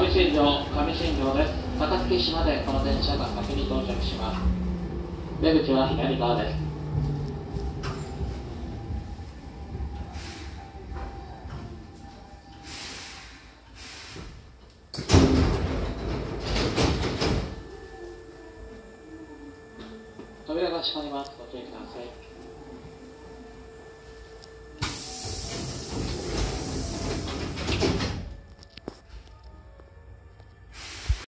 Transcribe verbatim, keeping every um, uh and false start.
新庄、上新庄です。高槻市までこの電車が先に到着します。出口は左側です。扉が閉まります。ご注意ください。